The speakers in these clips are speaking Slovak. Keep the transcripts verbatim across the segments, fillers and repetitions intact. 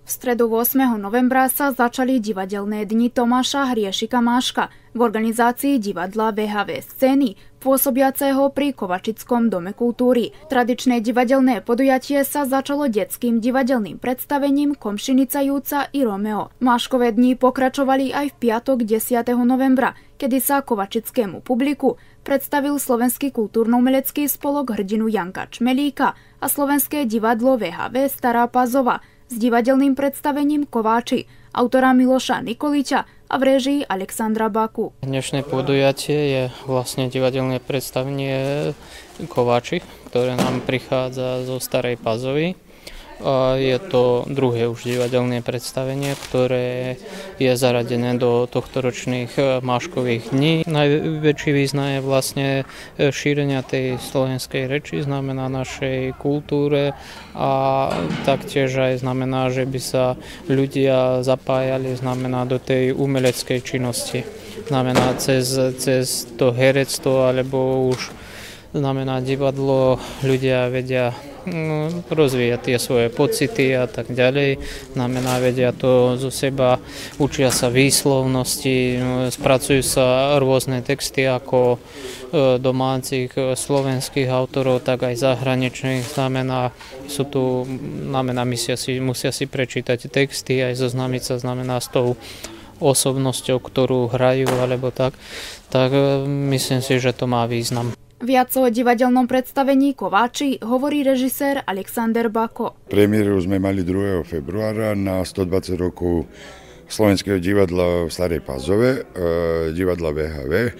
V stredu ôsmeho novembra sa začali divadelné dni Tomáša Hriešika Máška v organizácii divadla vé há vé Scény, pôsobiaceho pri Kovačickom dome kultúry. Tradičné divadelné podujatie sa začalo detským divadelným predstavením Komšinica Júca i Romeo. Máškové dni pokračovali aj v piatok desiateho novembra, kedy sa kovačickému publiku predstavil Slovenský kultúrno-umelecký spolok hrdinu Janka Čmelíka a Slovenské divadlo vé há vé Stará Pazova s divadelným predstavením Kováči autora Miloša Nikoliča a v réžii Alexandra Baku. Dnešné podujatie je vlastne divadelné predstavenie Kováči, ktoré nám prichádza zo Starej Pazovy. Je to druhé už divadelné predstavenie, ktoré je zaradené do tohtoročných máškových dní. Najväčší význam je vlastne šírenia tej slovenskej reči, znamená našej kultúre a taktiež aj znamená, že by sa ľudia zapájali, znamená do tej umeleckej činnosti. Znamená cez, cez to herectvo alebo už znamená divadlo, ľudia vedia rozvíjať tie svoje pocity a tak ďalej. Znamená, vedia to zo seba, učia sa výslovnosti, spracujú sa rôzne texty ako domácich slovenských autorov, tak aj zahraničných. Znamená, sú tu, znamená, musia si, musia si prečítať texty, aj zoznámiť sa, znamená, s tou osobnosťou, ktorú hrajú, alebo tak. Tak myslím si, že to má význam. Viac o divadelnom predstavení Kováči hovorí režisér Alexander Bako. Premiéru sme mali druhého februára na stodvadsať rokov Slovenského divadla v Starej Pazove, divadla vé há vé.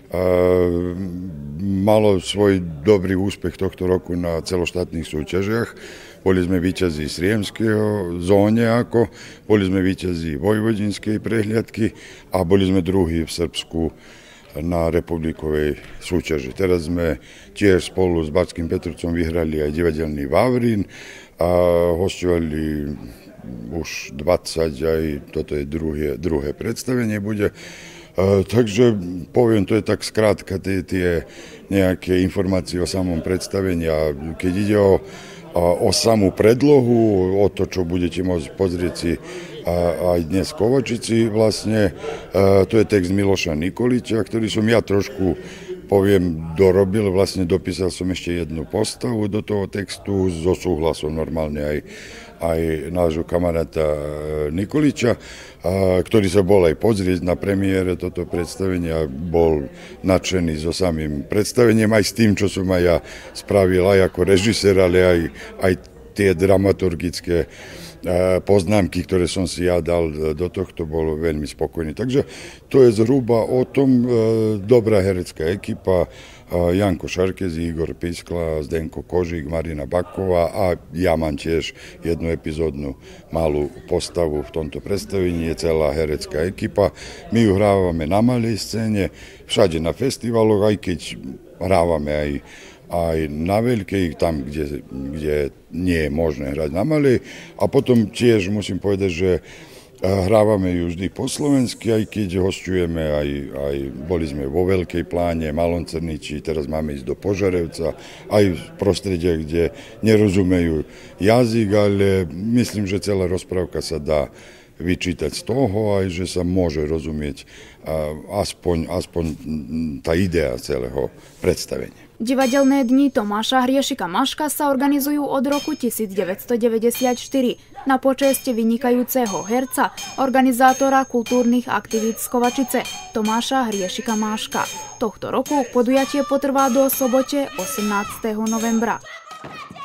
Malo svoj dobrý úspech tohto roku na celoštátnych súťažiach. Boli sme víťazí Sriemského zóne, ako boli sme víťazí Vojvodinskej prehliadky a boli sme druhí v Srbsku na republikovej súťaži. Teraz sme tiež spolu s Batským Petrovcom vyhrali aj divadelný Vavrín a hostovali už dvadsať, aj toto je druhé, druhé predstavenie bude. Uh, takže poviem, to je tak skrátka tie, tie nejaké informácie o samom predstavení a keď ide o, o, o samú predlohu, o to, čo budete môcť pozrieť si a aj dnes v Kovačici vlastne, uh, to je text Miloša Nikoliča, ktorý som ja trošku, poviem, dorobil, vlastne dopísal som ešte jednu postavu do toho textu so súhlasom normálne aj, aj nášho kamaráta Nikoliča, uh, ktorý sa bol aj pozrieť na premiére toto predstavenie a bol nadšený so samým predstavením, aj s tým, čo som aj ja spravil aj ako režisér, ale aj, aj tie dramaturgické poznámky, ktoré som si ja dal do tohto, bol veľmi spokojný. Takže to je zhruba o tom. Dobrá herecká ekipa, Janko Šarkezi, Igor Piskla, Zdenko Kožík, Marina Baková a ja mám tiež jednu epizódnu malú postavu v tomto predstavení, je celá herecká ekipa. My ju hrávame na malej scéne, všade na festivaloch, aj keď hrávame aj aj na veľkej, tam, kde, kde nie je možné hrať na malej. A potom tiež musím povedať, že hrávame ju vždy po slovensky, aj keď hosťujeme, aj, aj boli sme vo Veľkej Pláne, Malom Crniči, teraz máme ísť do Požarevca, aj v prostrediach, kde nerozumejú jazyk, ale myslím, že celá rozprávka sa dá vyčítať z toho, aj že sa môže rozumieť aspoň, aspoň tá idea celého predstavenia. Divadelné dni Tomáša Hriešika Máška sa organizujú od roku devätnásťstodeväťdesiatštyri na počesť vynikajúceho herca, organizátora kultúrnych aktivít z Kovačice Tomáša Hriešika Máška. Tohto roku podujatie potrvá do sobote osemnásteho novembra.